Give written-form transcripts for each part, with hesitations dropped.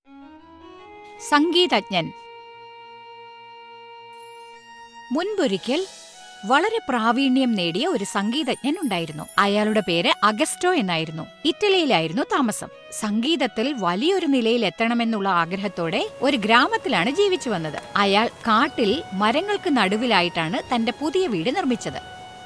സംഗീതജ്ഞൻ. മുൻപൊരിക്കൽ വളരെ പ്രാവീണ്യം നേടിയ ഒരു സംഗീതജ്ഞൻ ഉണ്ടായിരുന്നു. അയാളുടെ പേര് അഗസ്റ്റോ എന്നായിരുന്നു. ഇറ്റലിയിലായിരുന്നു താമസം. സംഗീതത്തിൽ വലിയൊരു നിലയിൽ എത്തണമെന്നുള്ള ആഗ്രഹത്തോടെ ഒരു ഗ്രാമത്തിലാണ് ജീവിച്ചു വന്നത്. അയാൾ കാട്ടിൽ മരങ്ങൾക്ക് നടുവിലായിട്ടാണ് തന്റെ പുതിയ വീട് നിർമ്മിച്ചത്.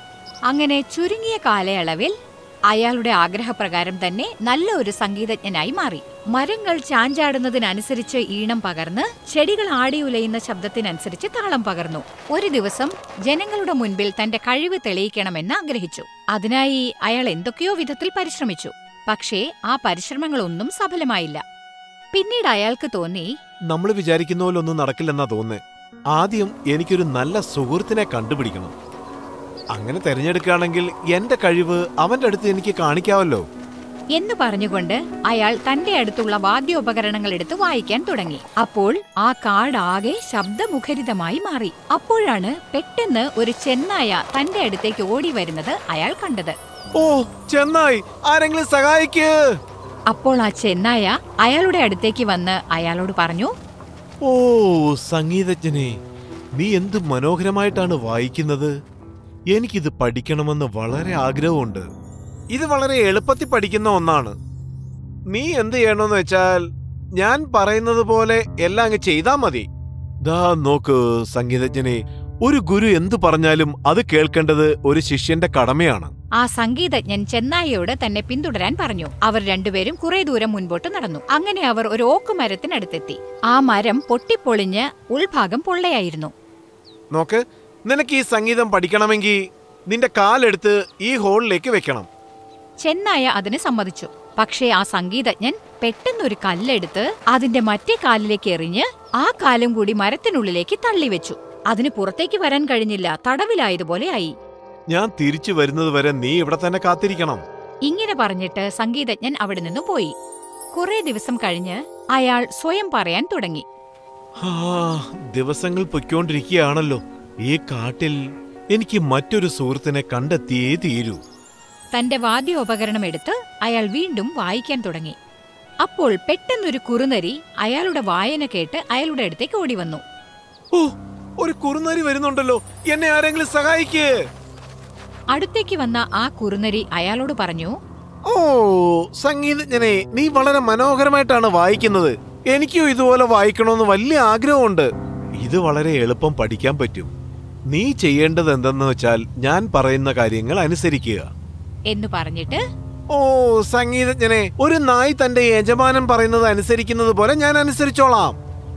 അങ്ങനെ ചുരുങ്ങിയ കാലയളവിൽ അയാളുടെ ആഗ്രഹപ്രകാരം തന്നെ നല്ല ഒരു സംഗീതജ്ഞനായി മാറി. മരങ്ങൾ ചാഞ്ചാടുന്നതിനനുസരിച്ച് ഈണം പകർന്ന്, ചെടികൾ ആടിയുലയുന്ന ശബ്ദത്തിനനുസരിച്ച് താളം പകർന്നു. ഒരു ദിവസം ജനങ്ങളുടെ മുൻപിൽ തന്റെ കഴിവ് തെളിയിക്കണമെന്ന് ആഗ്രഹിച്ചു. അതിനായി അയാൾ എന്തൊക്കെയോ വിധത്തിൽ പരിശ്രമിച്ചു. പക്ഷേ ആ പരിശ്രമങ്ങളൊന്നും സഫലമായില്ല. പിന്നീട് അയാൾക്ക് തോന്നി, നമ്മൾ വിചാരിക്കുന്ന പോലെ ഒന്നും നടക്കില്ലെന്നാ തോന്നുന്നേ. ആദ്യം എനിക്കൊരു നല്ല സുഹൃത്തിനെ കണ്ടുപിടിക്കണം. അങ്ങനെ തെരഞ്ഞെടുക്കുകയാണെങ്കിൽ എന്റെ കഴിവ് അവന്റെ അടുത്ത് എനിക്ക് കാണിക്കാവല്ലോ എന്ന് പറഞ്ഞുകൊണ്ട് അയാൾ തന്റെ അടുത്തുള്ള വാദ്യോപകരണങ്ങൾ എടുത്ത് വായിക്കാൻ തുടങ്ങി. അപ്പോൾ ആ കാടാകെ ശബ്ദമുഖരിതമായി മാറി. അപ്പോഴാണ് പെട്ടെന്ന് ഒരു ചെന്നായ തന്റെ അടുത്തേക്ക് ഓടി വരുന്നത് അയാൾ കണ്ടത്. ഓ ചെന്നായി, ആരെങ്കിലും സഹായിക്ക്! അപ്പോൾ ആ ചെന്നായ അയാളുടെ അടുത്തേക്ക് വന്ന് അയാളോട് പറഞ്ഞു, ഓ സംഗീതജ്ഞനെ, നീ എന്ത് മനോഹരമായിട്ടാണ് വായിക്കുന്നത്. എനിക്കിത് പഠിക്കണമെന്ന് വളരെ ആഗ്രഹമുണ്ട്. ഇത് വളരെ എളുപ്പത്തിൽ പഠിക്കുന്ന ഒന്നാണ്. നീ എന്ത് ചെയ്യണമെന്ന് വെച്ചാൽ ഞാൻ പറയുന്നത് പോലെ എല്ലാം അങ്ങ് ചെയ്താ മതി. ദാ നോക്ക് സംഗീതജ്ഞനെ, ഒരു ഗുരു എന്തു പറഞ്ഞാലും അത് കേൾക്കേണ്ടത് ഒരു ശിഷ്യന്റെ കടമയാണ്. ആ സംഗീതജ്ഞൻ ചെന്നായയോട് തന്നെ പിന്തുടരാൻ പറഞ്ഞു. അവർ രണ്ടുപേരും കുറെ ദൂരം മുൻപോട്ട് നടന്നു. അങ്ങനെ അവർ ഒരു ഓക്ക് മരത്തിനടുത്തെത്തി. ആ മരം പൊട്ടിപ്പൊളിഞ്ഞ് ഉൾഭാഗം പൊള്ളയായിരുന്നു. നോക്ക്, നിനക്ക് ഈ സംഗീതം പഠിക്കണമെങ്കിൽ നിന്റെ കാലെടുത്ത് ഈ ഹോളിലേക്ക് വെക്കണം. ചെന്നായ അതിന് സമ്മതിച്ചു. പക്ഷേ ആ സംഗീതജ്ഞൻ പെട്ടെന്നൊരു കല്ലെടുത്ത് അതിന്റെ മറ്റേ കാലിലേക്ക് എറിഞ്ഞ് ആ കാലും കൂടി മരത്തിനുള്ളിലേക്ക് തള്ളിവെച്ചു. അതിന് പുറത്തേക്ക് വരാൻ കഴിഞ്ഞില്ല. തടവിലായതുപോലെ ആയി. ഞാൻ തിരിച്ചു വരുന്നത് വരെ നീ ഇവിടെ തന്നെ കാത്തിരിക്കണം. ഇങ്ങനെ പറഞ്ഞിട്ട് സംഗീതജ്ഞൻ അവിടെ നിന്ന് പോയി. കുറെ ദിവസം കഴിഞ്ഞ് അയാൾ സ്വയം പറയാൻ തുടങ്ങി, ദിവസങ്ങൾ പൊയ്ക്കൊണ്ടിരിക്കുകയാണല്ലോ. ഈ കാട്ടിൽ എനിക്ക് മറ്റൊരു സുഹൃത്തിനെ കണ്ടെത്തിയേ തീരൂ. തന്റെ വാദ്യോപകരണം എടുത്ത് അയാൾ വീണ്ടും വായിക്കാൻ തുടങ്ങി. അപ്പോൾ പെട്ടെന്നൊരു കുറുനരി അയാളുടെ വായന കേട്ട് അയാളുടെ അടുത്തേക്ക് ഓടി വന്നു. ഓ, ഒരു കുറുനരി വരുന്നുണ്ടല്ലോ, എന്നെ ആരെങ്കിലും സഹായിക്ക്! അടുത്തേക്ക് വന്ന ആ കുറുനരി അയാളോട് പറഞ്ഞു, ഓ സംഗീതജ്ഞനെ, നീ വളരെ മനോഹരമായിട്ടാണ് വായിക്കുന്നത്. എനിക്കും ഇതുപോലെ വായിക്കണമെന്ന് വലിയ ആഗ്രഹമുണ്ട്. ഇത് വളരെ എളുപ്പം പഠിക്കാൻ പറ്റും. നീ ചെയ്യേണ്ടത് എന്തെന്ന് വെച്ചാൽ ഞാൻ പറയുന്ന കാര്യങ്ങൾ അനുസരിക്കുക എന്ന് പറഞ്ഞിട്ട്, ഓ സംഗീതജ്ഞനെ, ഒരു നായ് തന്റെ യജമാനൻ പറയുന്നത് അനുസരിക്കുന്നത് പോലെ ഞാൻ അനുസരിച്ചോളാം.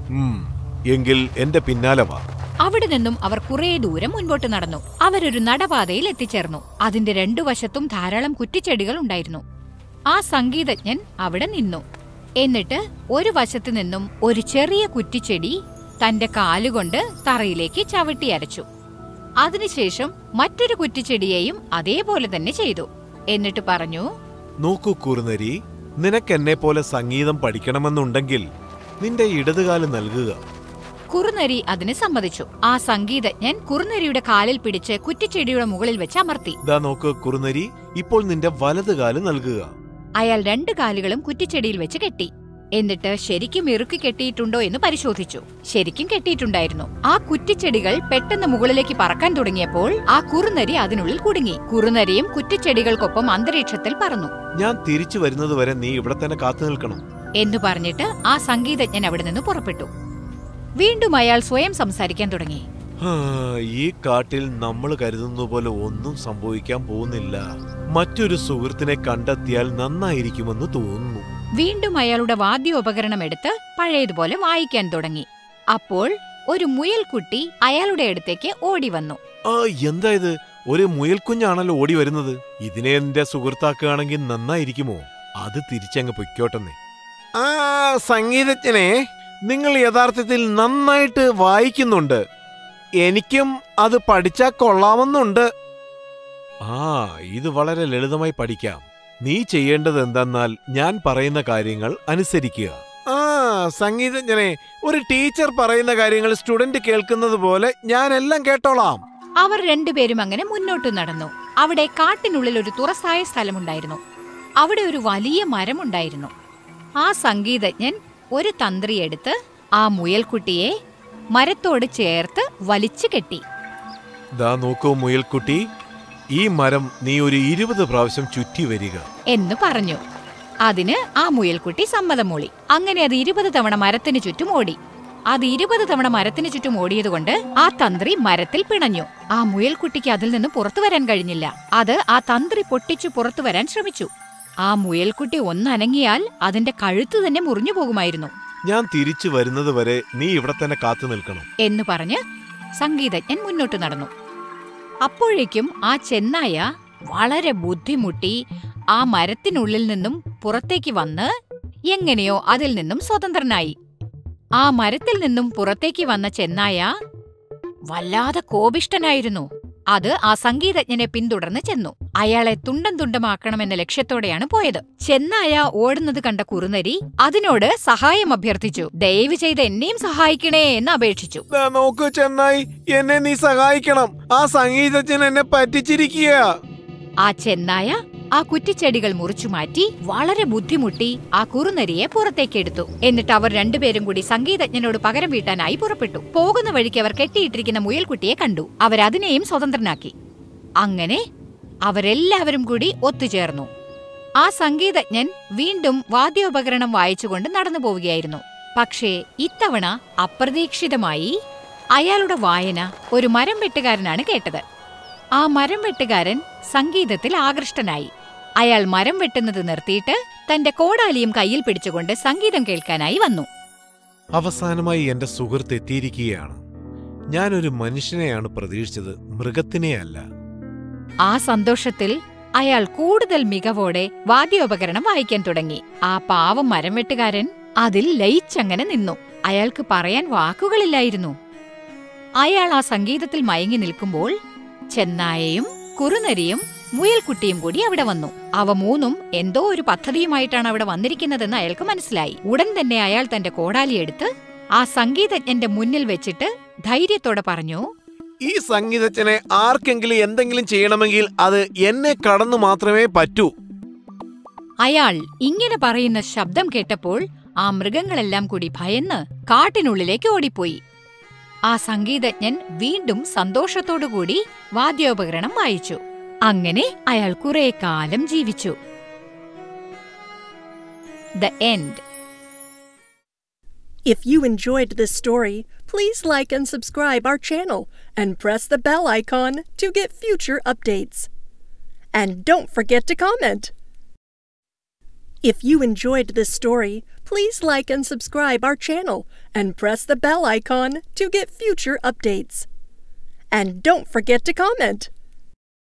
എങ്കിൽ എന്റെ പിന്നാലെ വാ. അവിടെ നിന്നും അവർ കുറെ ദൂരം മുൻപോട്ട് നടന്നു. അവരൊരു നടപാതയിൽ എത്തിച്ചേർന്നു. അതിന്റെ രണ്ടു വശത്തും ധാരാളം കുറ്റിച്ചെടികൾ ഉണ്ടായിരുന്നു. ആ സംഗീതജ്ഞൻ അവിടെ നിന്നു. എന്നിട്ട് ഒരു വശത്തു നിന്നും ഒരു ചെറിയ കുറ്റിച്ചെടി തന്റെ കാലുകൊണ്ട് തറയിലേക്ക് ചവിട്ടി അരച്ചു. അതിനുശേഷം മറ്റൊരു കുറ്റിച്ചെടിയെയും അതേപോലെ തന്നെ ചെയ്തു. എന്നിട്ട് പറഞ്ഞു, നോക്കൂ കുറുനരി, നിനക്കെന്നെ പോലെ സംഗീതം പഠിക്കണമെന്നുണ്ടെങ്കിൽ നിന്റെ ഇടതുകാല് നൽകുക. കുറുനരി അതിന് സമ്മതിച്ചു. ആ സംഗീതജ്ഞൻ കുറുനരിയുടെ കാലിൽ പിടിച്ച് കുറ്റിച്ചെടിയുടെ മുകളിൽ വെച്ച് അമർത്തി. ദാ നോക്ക് കുറുനരി, ഇപ്പോൾ നിന്റെ വലതുകാല് നൽകുക. അയാൾ രണ്ടു കാലുകളും കുറ്റിച്ചെടിയിൽ വെച്ച് കെട്ടി. എന്നിട്ട് ശരിക്കും ഇറുക്കി കെട്ടിയിട്ടുണ്ടോ എന്ന് പരിശോധിച്ചു. ശരിക്കും കെട്ടിയിട്ടുണ്ടായിരുന്നു. ആ കുറ്റിച്ചെടികൾ പെട്ടെന്ന് മുകളിലേക്ക് പറക്കാൻ തുടങ്ങിയപ്പോൾ ആ കുറുനരി അതിനുള്ളിൽ കുടുങ്ങി. കുറുനരിയും കുറ്റിച്ചെടികൾക്കൊപ്പം അന്തരീക്ഷത്തിൽ പറന്നു. ഞാൻ തിരിച്ചു വരുന്നത് വരെ നീ ഇവിടെ തന്നെ കാത്തു നിൽക്കണം എന്ന് പറഞ്ഞിട്ട് ആ സംഗീതജ്ഞൻ അവിടെ നിന്ന് പുറപ്പെട്ടു. വീണ്ടും അയാൾ സ്വയം സംസാരിക്കാൻ തുടങ്ങി. ഈ കാട്ടിൽ നമ്മൾ കരുതുന്ന പോലെ ഒന്നും സംഭവിക്കാൻ പോകുന്നില്ല. മറ്റൊരു സുഹൃത്തിനെ കണ്ടെത്തിയാൽ നന്നായിരിക്കുമെന്ന് തോന്നുന്നു. വീണ്ടും അയാളുടെ വാദ്യോപകരണം എടുത്ത് പഴയതുപോലെ വായിക്കാൻ തുടങ്ങി. അപ്പോൾ ഒരു മുയൽക്കുട്ടി അയാളുടെ അടുത്തേക്ക് ഓടി വന്നു. എന്താ ഇത്? ഒരു മുയൽക്കുഞ്ഞാണല്ലോ ഓടി വരുന്നത്. ഇതിനെ എന്റെ സുഹൃത്താക്കുകയാണെങ്കിൽ നന്നായിരിക്കുമോ? അത് തിരിച്ചങ്ങ് പൊയ്ക്കോട്ടെന്നേ. സംഗീതജ്ഞനെ, നിങ്ങൾ യഥാർത്ഥത്തിൽ നന്നായിട്ട് വായിക്കുന്നുണ്ട്. എനിക്കും അത് പഠിച്ചാൽ കൊള്ളാമെന്നുണ്ട്. ഇത് വളരെ ലളിതമായി പഠിക്കാം. നീ ചെയ്യേണ്ടത് എന്തെന്നാൽ ഞാൻ പറയുന്ന കാര്യങ്ങൾ അനുസരിക്കുക. സംഗീതജ്ഞനെ, ഒരു ടീച്ചർ പറയുന്ന കാര്യങ്ങൾ സ്റ്റുഡന്റ് കേൾക്കുന്നത് പോലെ ഞാനെല്ലാം കേട്ടോളാം. അവർ രണ്ടുപേരും അങ്ങനെ മുന്നോട്ട് നടന്നു. അവിടെ കാട്ടിനുള്ളിൽ ഒരു തുറസായ സ്ഥലമുണ്ടായിരുന്നു. അവിടെ ഒരു വലിയ മരമുണ്ടായിരുന്നു. ആ സംഗീതജ്ഞൻ ഒരു തന്ത്രി എടുത്ത് ആ മുയൽക്കുട്ടിയെ മരത്തോട് ചേർത്ത് വലിച്ചു കെട്ടി. ദാ നോക്കൂ മുയൽക്കുട്ടി, ഈ മരം നീ ഒരു 20 പ്രാവശ്യം ചുറ്റി വരിക എന്ന് പറഞ്ഞു. അതിന് ആ മുയൽക്കുട്ടി സമ്മതം മൂളി. അങ്ങനെ അത് 20 തവണ മരത്തിന് ചുറ്റും ഓടി. അത് 20 തവണ മരത്തിന് ചുറ്റും ഓടിയതുകൊണ്ട് ആ തന്ത്രി മരത്തിൽ പിണഞ്ഞു. ആ മുയൽക്കുട്ടിക്ക് അതിൽ നിന്ന് പുറത്തു വരാൻ കഴിഞ്ഞില്ല. അത് ആ തന്ത്രി പൊട്ടിച്ചു പുറത്തു വരാൻ ശ്രമിച്ചു. ആ മുയൽക്കുട്ടി ഒന്നനങ്ങിയാൽ അതിന്റെ കഴുത്ത് തന്നെ മുറിഞ്ഞു പോകുമായിരുന്നു. ഞാൻ തിരിച്ചു വരുന്നത് വരെ നീ ഇവിടെ തന്നെ കാത്തു നിൽക്കണം എന്ന് പറഞ്ഞ് സംഗീതജ്ഞൻ മുന്നോട്ട് നടന്നു. അപ്പോഴേക്കും ആ ചെന്നായ വളരെ ബുദ്ധിമുട്ടി ആ മരത്തിനുള്ളിൽ നിന്നും പുറത്തേക്ക് വന്ന് എങ്ങനെയോ അതിൽ നിന്നും സ്വതന്ത്രനായി. ആ മരത്തിൽ നിന്നും പുറത്തേക്ക് വന്ന ചെന്നായ വല്ലാതെ കോപിഷ്ഠനായിരുന്നു. അത് ആ സംഗീതജ്ഞനെ പിന്തുടർന്ന് ചെന്നു. അയാളെ തുണ്ടം തുണ്ടമാക്കണമെന്ന ലക്ഷ്യത്തോടെയാണ് പോയത്. ചെന്നായ ഓടുന്നത് കണ്ട കുറുനരി അതിനോട് സഹായം അഭ്യർത്ഥിച്ചു. ദയവ് ചെയ്ത് എന്നെയും സഹായിക്കണേ എന്ന് അപേക്ഷിച്ചു. നോക്കൂ ചെന്നായി, എന്നെ നീ സഹായിക്കണം. ആ സംഗീതജ്ഞൻ എന്നെ പറ്റിച്ചിരിക്കുക. ആ ചെന്നായ ആ കുറ്റിച്ചെടികൾ മുറിച്ചു മാറ്റി വളരെ ബുദ്ധിമുട്ടി ആ കുറുനരിയെ പുറത്തേക്കെടുത്തു. എന്നിട്ട് അവർ രണ്ടുപേരും കൂടി സംഗീതജ്ഞനോട് പകരം വീട്ടാനായി പുറപ്പെട്ടു. പോകുന്ന വഴിക്ക് അവർ കെട്ടിയിട്ടിരിക്കുന്ന മുയൽക്കുട്ടിയെ കണ്ടു. അവരതിനെയും സ്വതന്ത്രനാക്കി. അങ്ങനെ അവരെല്ലാവരും കൂടി ഒത്തുചേർന്നു. ആ സംഗീതജ്ഞൻ വീണ്ടും വാദ്യോപകരണം വായിച്ചുകൊണ്ട് നടന്നു പോവുകയായിരുന്നു. പക്ഷേ ഇത്തവണ അപ്രതീക്ഷിതമായി അയാളുടെ വായന ഒരു മരം വെട്ടുകാരനാണ് കേട്ടത്. ആ മരം വെട്ടുകാരൻ സംഗീതത്തിൽ ആകൃഷ്ടനായി. അയാൾ മരം വെട്ടുന്നത് നിർത്തിയിട്ട് തന്റെ കോടാലിയും കയ്യിൽ പിടിച്ചുകൊണ്ട് സംഗീതം കേൾക്കാനായി വന്നു. അവസാനമായി എന്റെ സുഹൃത്ത് എത്തിയിരിക്കുകയാണ്. ഞാനൊരു മനുഷ്യനെയാണ് പ്രതീക്ഷിച്ചത്, മൃഗത്തിനെയല്ല. ആ സന്തോഷത്തിൽ അയാൾ കൂടുതൽ മികവോടെ വാദ്യോപകരണം വായിക്കാൻ തുടങ്ങി. ആ പാവം മരം വെട്ടുകാരൻ അതിൽ ലയിച്ചങ്ങനെ നിന്നു. അയാൾക്ക് പറയാൻ വാക്കുകളില്ലായിരുന്നു. അയാൾ ആ സംഗീതത്തിൽ മയങ്ങി നിൽക്കുമ്പോൾ ചെന്നായയും കുറുനരിയും മുയൽക്കുട്ടിയും കൂടി അവിടെ വന്നു. അവ മൂന്നും എന്തോ ഒരു പദ്ധതിയുമായിട്ടാണ് അവിടെ വന്നിരിക്കുന്നതെന്ന് അയാൾക്ക് മനസ്സിലായി. ഉടൻ തന്നെ അയാൾ തന്റെ കോടാലിയെടുത്ത് ആ സംഗീതജ്ഞന്റെ മുന്നിൽ വെച്ചിട്ട് ധൈര്യത്തോടെ പറഞ്ഞു, ഈ സംഗീതജ്ഞനെ ആർക്കെങ്കിലും എന്തെങ്കിലും ചെയ്യണമെങ്കിൽ അത് എന്നെ കടന്നു മാത്രമേ പറ്റൂ. അയാൾ ഇങ്ങനെ പറയുന്ന ശബ്ദം കേട്ടപ്പോൾ ആ മൃഗങ്ങളെല്ലാം കൂടി ഭയന്ന് കാട്ടിനുള്ളിലേക്ക് ഓടിപ്പോയി. ആ സംഗീതജ്ഞൻ വീണ്ടും സന്തോഷത്തോടുകൂടി വാദ്യോപകരണം വായിച്ചു. അങ്ങനെ അയാൾ കുറെ കാലം ജീവിച്ചു. The end. If you enjoyed this story, please like and subscribe our channel and press the bell icon to get future updates. And don't forget to comment. If you enjoyed this story, please like and subscribe our channel and press the bell icon to get future updates. And don't forget to comment.